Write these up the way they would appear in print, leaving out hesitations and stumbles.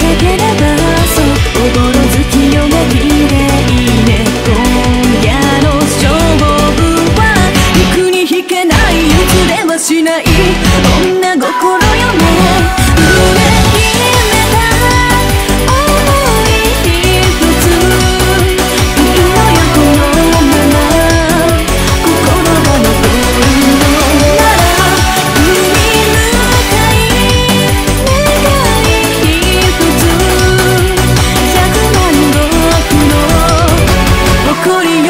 ければそうおぼろ月夜が綺麗ね今夜の勝負は陸に引けない譲れはしない女心よね夢決めた想い一つ生きろよこのまま心が残るのなら海向かい願い一つ100万僕の誇りよ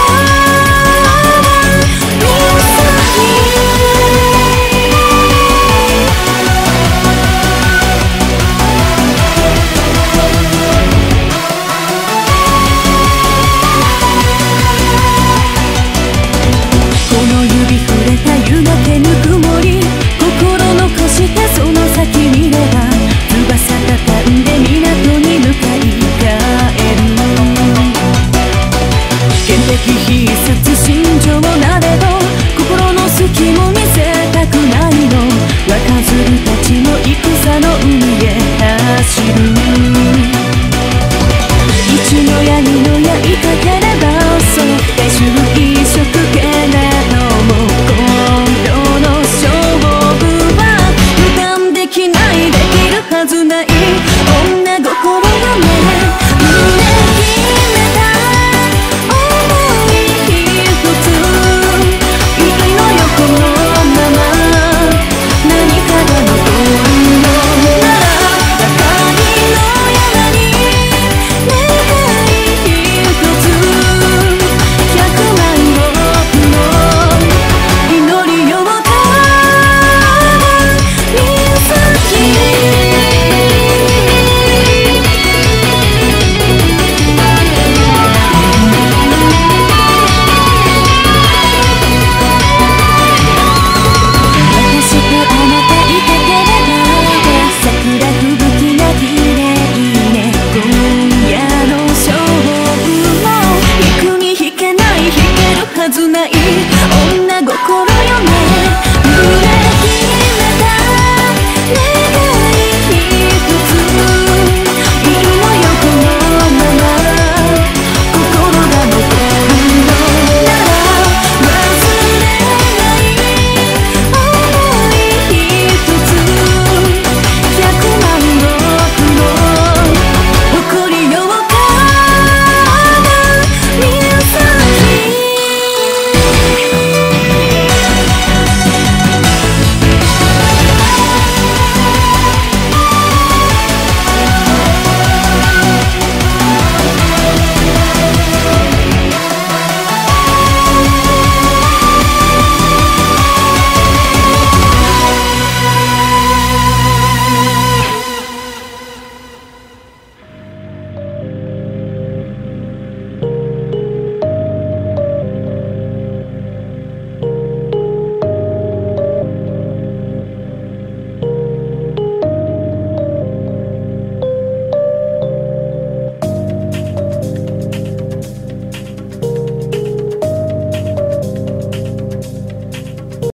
湯がけぬくもり心残してその先見れば翼畳んで港に向かい帰る天敵必殺心情なれど心の隙も見せたくないの若鶴たちの戦の海へ走る一の矢二の矢いかければそう大衆一色けれども今日の勝負は油断できないできるはずない